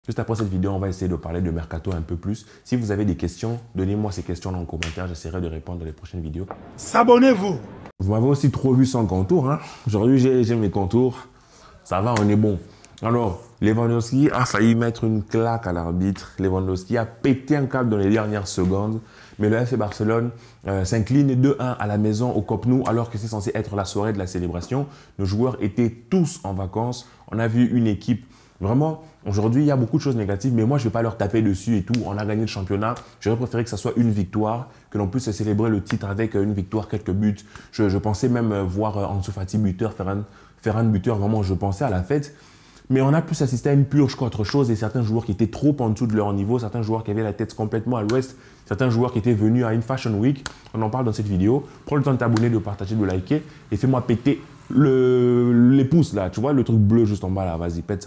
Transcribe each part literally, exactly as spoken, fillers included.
Juste après cette vidéo, on va essayer de parler de Mercato un peu plus. Si vous avez des questions, donnez-moi ces questions dans les commentaires. J'essaierai de répondre dans les prochaines vidéos. S'abonnez-vous. Vous m'avez aussi trop vu sans contour. Hein? Aujourd'hui, j'ai mes contours. Ça va, on est bon. Alors, Lewandowski a failli mettre une claque à l'arbitre. Lewandowski a pété un câble dans les dernières secondes. Mais le F C Barcelone euh, s'incline deux un à la maison au Camp Nou alors que c'est censé être la soirée de la célébration. Nos joueurs étaient tous en vacances. On a vu une équipe vraiment... Aujourd'hui, il y a beaucoup de choses négatives, mais moi, je ne vais pas leur taper dessus et tout. On a gagné le championnat. J'aurais préféré que ça soit une victoire, que l'on puisse célébrer le titre avec une victoire, quelques buts. Je, je pensais même voir Ansu Fati buteur, Ferran, Ferran buteur. Vraiment, je pensais à la fête. Mais on a plus assisté à une purge qu'autre chose et certains joueurs qui étaient trop en dessous de leur niveau, certains joueurs qui avaient la tête complètement à l'ouest, certains joueurs qui étaient venus à une Fashion Week. On en parle dans cette vidéo. Prends le temps de t'abonner, de partager, de liker et fais-moi péter le, les pouces là. Tu vois le truc bleu juste en bas là. Vas-y, pète ça.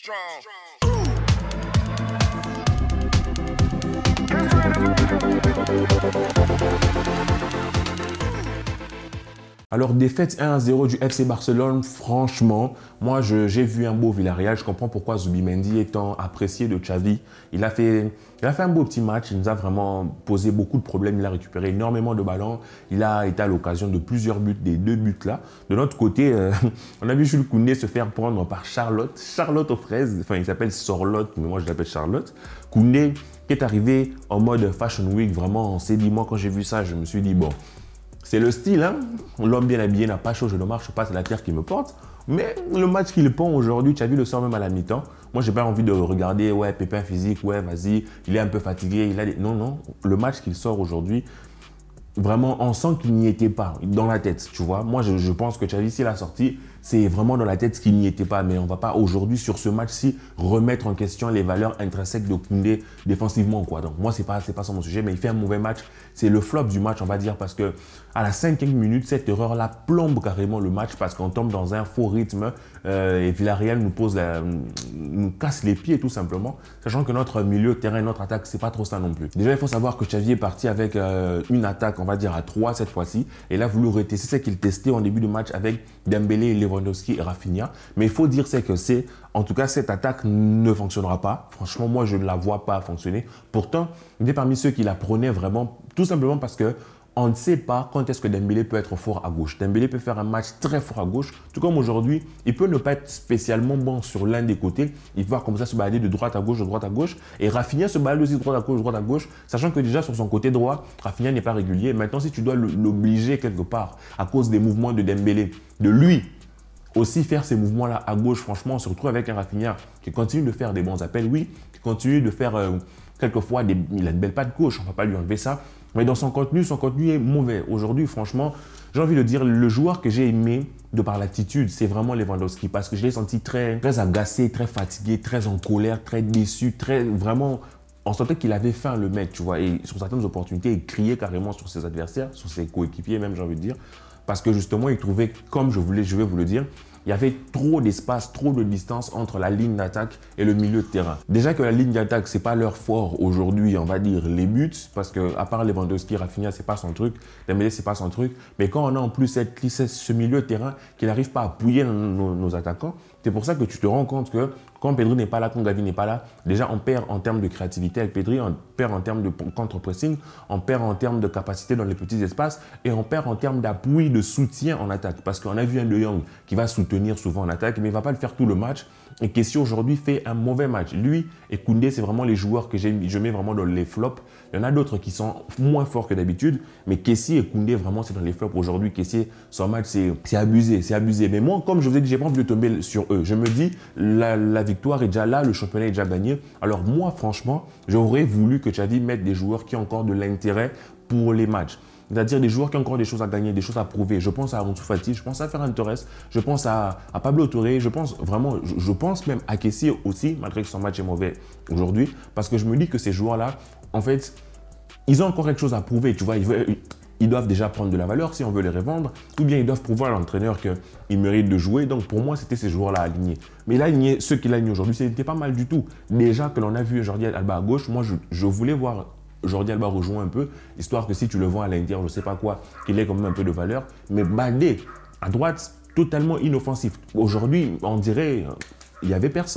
Alors, défaite un à zéro du F C Barcelone, franchement, moi j'ai vu un beau Villarreal. Je comprends pourquoi Zubimendi est tant apprécié de Xavi. Il a, fait, il a fait un beau petit match, il nous a vraiment posé beaucoup de problèmes. Il a récupéré énormément de ballons. Il a été à l'occasion de plusieurs buts, des deux buts là. De notre côté, euh, on a vu Jules Koundé se faire prendre par Charlotte. Charlotte aux fraises, enfin il s'appelle Sorlotte, mais moi je l'appelle Charlotte. Koundé qui est arrivé en mode Fashion Week, vraiment on s'est dit, moi quand j'ai vu ça, je me suis dit bon... C'est le style, hein. L'homme bien habillé n'a pas chaud, je ne marche pas, c'est la terre qui me porte. Mais le match qu'il pond aujourd'hui, tu as vu le sort même à la mi-temps. Moi, j'ai pas envie de regarder, ouais, pépin physique, ouais, vas-y, il est un peu fatigué. Il a des... Non, non, le match qu'il sort aujourd'hui, vraiment, on sent qu'il n'y était pas dans la tête, tu vois. Moi, je, je pense que Xavi, s'il a sorti, c'est vraiment dans la tête qu'il n'y était pas. Mais on ne va pas aujourd'hui, sur ce match-ci, remettre en question les valeurs intrinsèques de Koundé défensivement, quoi. Donc, moi, ce n'est pas, c'est pas ça mon sujet, mais il fait un mauvais match. C'est le flop du match, on va dire, parce que à la cinquième minute, cette erreur-là plombe carrément le match parce qu'on tombe dans un faux rythme euh, et Villarreal nous pose la, nous casse les pieds tout simplement, sachant que notre milieu de terrain, notre attaque, c'est pas trop ça non plus. Déjà, il faut savoir que Xavi est parti avec euh, une attaque, on va dire à trois cette fois-ci, et là, vous le retestez, c'est qu'il testait en début de match avec Dembélé, Lewandowski et Rafinha. Mais il faut dire c'est que c'est, en tout cas, cette attaque ne fonctionnera pas. Franchement, moi, je ne la vois pas fonctionner. Pourtant, il est parmi ceux qui la prenaient vraiment, tout simplement parce que on ne sait pas quand est-ce que Dembélé peut être fort à gauche. Dembélé peut faire un match très fort à gauche, tout comme aujourd'hui, il peut ne pas être spécialement bon sur l'un des côtés. Il va comme ça se balader de droite à gauche, de droite à gauche. Et Rafinha se balade aussi de droite à gauche, de droite à gauche, sachant que déjà sur son côté droit, Rafinha n'est pas régulier. Maintenant, si tu dois l'obliger quelque part à cause des mouvements de Dembélé, de lui aussi faire ces mouvements-là à gauche, franchement, on se retrouve avec un Rafinha qui continue de faire des bons appels, oui, qui continue de faire euh, quelquefois, des, il a une belle patte gauche, on ne va pas lui enlever ça. Mais dans son contenu, son contenu est mauvais. Aujourd'hui, franchement, j'ai envie de dire, le joueur que j'ai aimé de par l'attitude, c'est vraiment Lewandowski parce que je l'ai senti très, très agacé, très fatigué, très en colère, très déçu, très vraiment... On sentait qu'il avait faim le mec, tu vois, et sur certaines opportunités, il criait carrément sur ses adversaires, sur ses coéquipiers même, j'ai envie de dire, parce que justement, il trouvait, comme je voulais, je vais vous le dire, il y avait trop d'espace, trop de distance entre la ligne d'attaque et le milieu de terrain. Déjà que la ligne d'attaque, c'est pas leur fort aujourd'hui, on va dire, les buts, parce que à part Lewandowski, Rafinha, c'est pas son truc, Dembélé, c'est pas son truc. Mais quand on a en plus cette, ce milieu de terrain qui n'arrive pas à appuyer nos, nos, nos attaquants, c'est pour ça que tu te rends compte que quand Pedri n'est pas là, quand Gavi n'est pas là, déjà on perd en termes de créativité avec Pedri, on perd en termes de contre-pressing, on perd en termes de capacité dans les petits espaces et on perd en termes d'appui, de soutien en attaque. Parce qu'on a vu un De Jong qui va soutenir souvent en attaque, mais il ne va pas le faire tout le match. Et Kessie aujourd'hui fait un mauvais match. Lui et Koundé, c'est vraiment les joueurs que je mets vraiment dans les flops. Il y en a d'autres qui sont moins forts que d'habitude, mais Kessie et Koundé, vraiment, c'est dans les flops. Aujourd'hui, Kessie, son match, c'est abusé, c'est abusé. Mais moi, comme je vous ai dit, j'ai pas envie de tomber sur eux. Je me dis, la, la victoire est déjà là, le championnat est déjà gagné. Alors moi, franchement, j'aurais voulu que Xavi mette des joueurs qui ont encore de l'intérêt pour les matchs. C'est-à-dire des joueurs qui ont encore des choses à gagner, des choses à prouver. Je pense à Ansu Fati, je pense à Ferran Torres, je pense à, à Pablo Touré, je pense vraiment, je, je pense même à Kessie aussi, malgré que son match est mauvais aujourd'hui, parce que je me dis que ces joueurs-là, en fait, ils ont encore quelque chose à prouver, tu vois, ils, veulent, ils doivent déjà prendre de la valeur si on veut les revendre, ou bien ils doivent prouver à l'entraîneur qu'ils méritent de jouer. Donc pour moi, c'était ces joueurs-là alignés. Mais là, aligner, ceux qu'il a alignés aujourd'hui, c'était pas mal du tout. Déjà que l'on a vu Jordi Alba à gauche, moi, je, je voulais voir Jordi Alba rejoint un peu, histoire que si tu le vois à l'intérieur, je ne sais pas quoi, qu'il ait quand même un peu de valeur. Mais Baldé, à droite, totalement inoffensif. Aujourd'hui, on dirait qu'il n'y avait personne.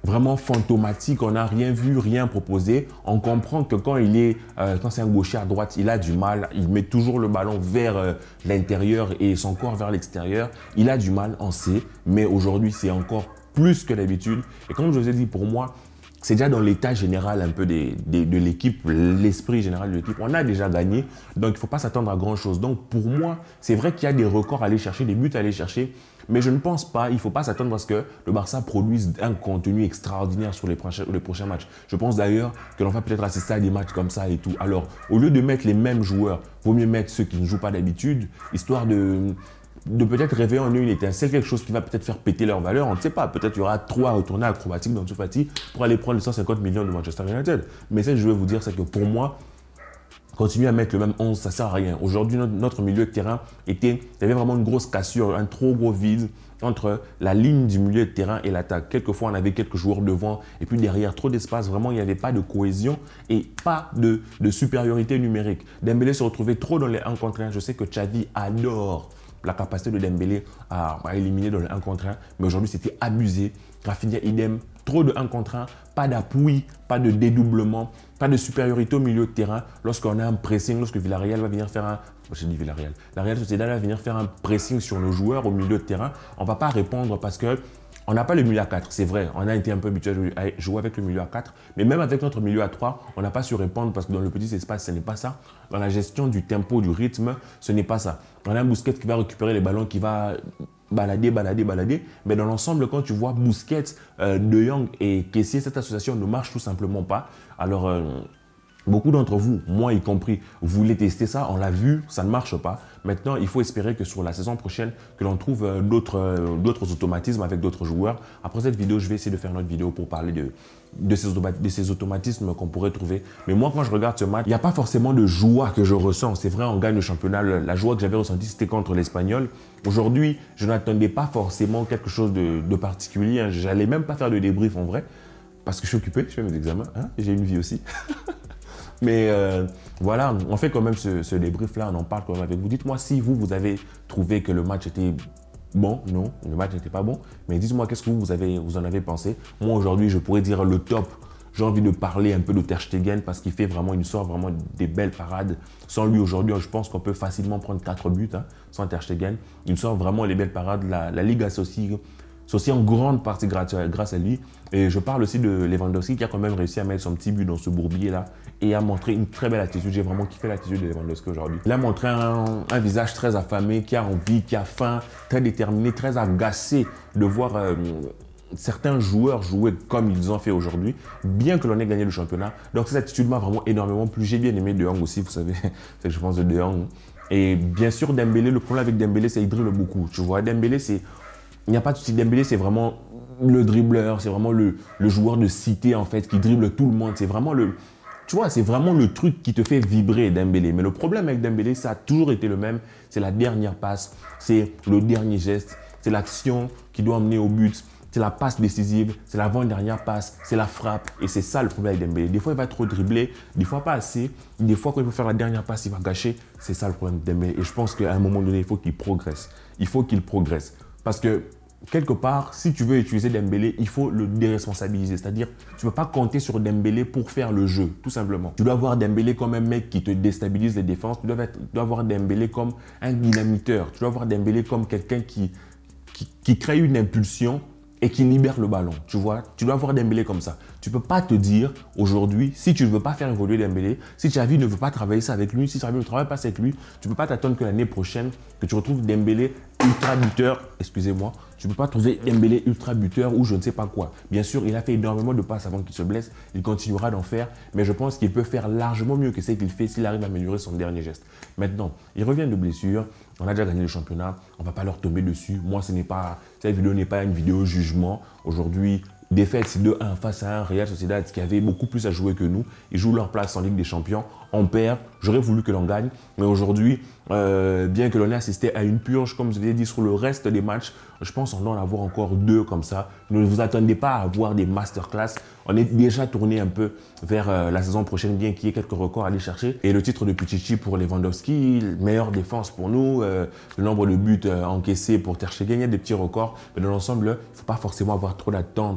vraiment fantomatique. On n'a rien vu, rien proposé. On comprend que quand il est, euh, quand c'est un gaucher à droite, il a du mal. Il met toujours le ballon vers euh, l'intérieur et son corps vers l'extérieur. Il a du mal, on sait. Mais aujourd'hui, c'est encore plus que d'habitude. Et comme je vous ai dit, pour moi, c'est déjà dans l'état général un peu des, des, de l'équipe, l'esprit général de l'équipe. On a déjà gagné, donc il ne faut pas s'attendre à grand-chose. Donc pour moi, c'est vrai qu'il y a des records à aller chercher, des buts à aller chercher, mais je ne pense pas, il ne faut pas s'attendre à ce que le Barça produise un contenu extraordinaire sur les prochains, les prochains matchs. Je pense d'ailleurs que l'on va peut-être assister à des matchs comme ça et tout. Alors, au lieu de mettre les mêmes joueurs, il vaut mieux mettre ceux qui ne jouent pas d'habitude, histoire de... de peut-être réveiller en eux une étincelle, quelque chose qui va peut-être faire péter leur valeur. On ne sait pas, peut-être il y aura trois retournées acrobatiques dans Fati pour aller prendre les cent cinquante millions de Manchester United. Mais ce que je veux vous dire, c'est que pour moi, continuer à mettre le même onze, ça ne sert à rien. Aujourd'hui, notre, notre milieu de terrain était, il y avait vraiment une grosse cassure, un trop gros vide entre la ligne du milieu de terrain et l'attaque. Quelquefois, on avait quelques joueurs devant et puis derrière, trop d'espace. Vraiment, il n'y avait pas de cohésion et pas de, de supériorité numérique. Dembélé se retrouvait trop dans les un contre un. Je sais que Xavi adore la capacité de Dembélé à, à éliminer dans le un contre un, mais aujourd'hui c'était abusé. Rafinha idem, trop de un contre un, pas d'appui, pas de dédoublement, pas de supériorité au milieu de terrain. Lorsqu'on a un pressing, lorsque Villarreal va venir faire un... J'ai dit Villarreal. La Real Sociedad va venir faire un pressing sur nos joueurs au milieu de terrain, on ne va pas répondre parce que on n'a pas le milieu à quatre, c'est vrai, on a été un peu habitué à jouer avec le milieu à quatre, mais même avec notre milieu à trois, on n'a pas su répondre parce que dans le petit espace, ce n'est pas ça. Dans la gestion du tempo, du rythme, ce n'est pas ça. On a un Busquets qui va récupérer les ballons, qui va balader, balader, balader, mais dans l'ensemble, quand tu vois Busquets, euh, De Jong et Kessié, cette association ne marche tout simplement pas. Alors, euh, beaucoup d'entre vous, moi y compris, voulez tester ça, on l'a vu, ça ne marche pas. Maintenant, il faut espérer que sur la saison prochaine, que l'on trouve euh, d'autres euh, d'autres automatismes avec d'autres joueurs. Après cette vidéo, je vais essayer de faire une autre vidéo pour parler de, de, ces, de ces automatismes qu'on pourrait trouver. Mais moi, quand je regarde ce match, il n'y a pas forcément de joie que je ressens. C'est vrai, on gagne le championnat. La joie que j'avais ressentie, c'était contre l'Espagnol. Aujourd'hui, je n'attendais pas forcément quelque chose de, de particulier. Je n'allais même pas faire de débrief en vrai, parce que je suis occupé, je fais mes examens, hein, et j'ai une vie aussi. Mais euh, voilà, on fait quand même ce, ce débrief-là, on en parle quand même avec vous. Dites-moi si vous, vous avez trouvé que le match était bon. Non, le match n'était pas bon. Mais dites-moi qu'est-ce que vous, vous, avez, vous en avez pensé. Moi, aujourd'hui, je pourrais dire le top. J'ai envie de parler un peu de Ter Stegen parce qu'il fait vraiment, il sort vraiment des belles parades. Sans lui, aujourd'hui, je pense qu'on peut facilement prendre quatre buts, hein, sans Ter Stegen. Il sort vraiment les belles parades. La, la Ligue associe... C'est aussi en grande partie grâce à lui. Et je parle aussi de Lewandowski qui a quand même réussi à mettre son petit but dans ce bourbier-là et a montré une très belle attitude. J'ai vraiment kiffé l'attitude de Lewandowski aujourd'hui. Il a montré un, un visage très affamé, qui a envie, qui a faim, très déterminé, très agacé de voir euh, certains joueurs jouer comme ils ont fait aujourd'hui, bien que l'on ait gagné le championnat. Donc cette attitude m'a vraiment énormément plu. J'ai bien aimé De Jong aussi, vous savez, c'est que je pense de De Jong. Et bien sûr, Dembélé, le problème avec Dembélé, c'est qu'il dribble beaucoup. Tu vois, Dembélé, c'est... Il n'y a pas de souci. Dembélé, c'est vraiment le dribbleur, c'est vraiment le, le joueur de cité en fait qui dribble tout le monde. C'est vraiment le, tu vois, c'est vraiment le truc qui te fait vibrer Dembélé. Mais le problème avec Dembélé, ça a toujours été le même. C'est la dernière passe, c'est le dernier geste, c'est l'action qui doit emmener au but, c'est la passe décisive, c'est l'avant-dernière passe, c'est la frappe. Et c'est ça le problème avec Dembélé. Des fois, il va trop dribbler, des fois pas assez. Des fois, quand il faut faire la dernière passe, il va gâcher. C'est ça le problème de Dembélé. Et je pense qu'à un moment donné, il faut qu'il progresse. Il faut qu'il progresse. Parce que, quelque part, si tu veux utiliser Dembélé, il faut le déresponsabiliser. C'est-à-dire, tu ne peux pas compter sur Dembélé pour faire le jeu, tout simplement. Tu dois voir Dembélé comme un mec qui te déstabilise les défenses. Tu dois, être, tu dois voir Dembélé comme un dynamiteur. Tu dois voir Dembélé comme quelqu'un qui, qui, qui crée une impulsion et qui libère le ballon, tu vois. Tu dois voir Dembélé comme ça. Tu ne peux pas te dire aujourd'hui, si tu ne veux pas faire évoluer Dembélé, si Xavi ne veut pas travailler ça avec lui, si Xavi ne travaille pas ça avec lui, tu ne peux pas t'attendre que l'année prochaine, que tu retrouves Dembélé ultra buteur, excusez-moi, tu ne peux pas trouver Dembélé ultra buteur ou je ne sais pas quoi. Bien sûr, il a fait énormément de passes avant qu'il se blesse, il continuera d'en faire, mais je pense qu'il peut faire largement mieux que ce qu'il fait s'il arrive à améliorer son dernier geste. Maintenant, il revient de blessure, on a déjà gagné le championnat, on ne va pas leur tomber dessus. Moi, ce n'est pas, cette vidéo n'est pas une vidéo jugement. Aujourd'hui, défaite, c'est deux un face à un Real Sociedad qui avait beaucoup plus à jouer que nous. Ils jouent leur place en Ligue des Champions. On perd. J'aurais voulu que l'on gagne. Mais aujourd'hui, euh, bien que l'on ait assisté à une purge, comme je vous l'ai dit, sur le reste des matchs, je pense qu'on doit en avoir encore deux comme ça. Ne vous attendez pas à avoir des masterclass. On est déjà tourné un peu vers euh, la saison prochaine, bien qu'il y ait quelques records à aller chercher. Et le titre de Pichichi pour Lewandowski, meilleure défense pour nous, euh, le nombre de buts euh, encaissés pour Ter Stegen, il y a des petits records. Mais dans l'ensemble, il ne faut pas forcément avoir trop d'attentes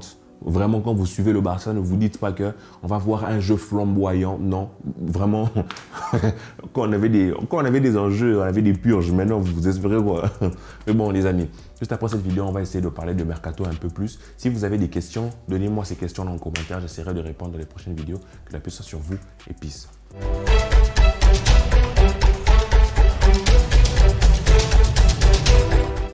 vraiment, quand vous suivez le Barça, ne vous dites pas qu'on va voir un jeu flamboyant. Non, vraiment, quand, on avait des, quand on avait des enjeux, on avait des purges. Maintenant, vous espérez quoi? Mais bon, les amis, juste après cette vidéo, on va essayer de parler de Mercato un peu plus. Si vous avez des questions, donnez-moi ces questions dans les commentaires. J'essaierai de répondre dans les prochaines vidéos. Que la paix soit sur vous et peace.